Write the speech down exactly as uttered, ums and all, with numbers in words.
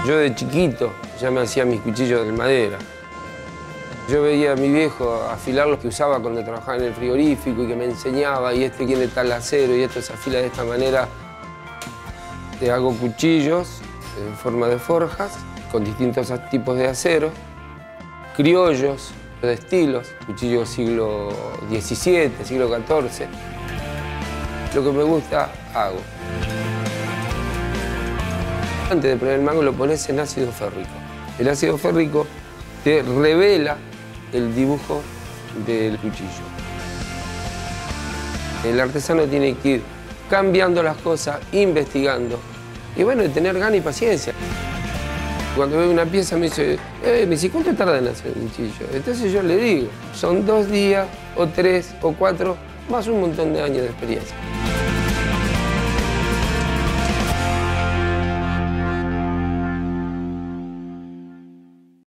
Yo de chiquito ya me hacía mis cuchillos de madera. Yo veía a mi viejo afilar los que usaba cuando trabajaba en el frigorífico y que me enseñaba, y este tiene tal acero y esto se afila de esta manera. Te hago cuchillos en forma de forjas, con distintos tipos de acero, criollos de estilos, cuchillos siglo diecisiete, siglo catorce. Lo que me gusta, hago. Antes de poner el mango lo pones en ácido férrico. El ácido férrico te revela el dibujo del cuchillo. El artesano tiene que ir cambiando las cosas, investigando. Y bueno, tener ganas y paciencia. Cuando veo una pieza me dice, eh, me dice, ¿cuánto tarda en hacer un cuchillo? Entonces yo le digo, son dos días, o tres, o cuatro, más un montón de años de experiencia.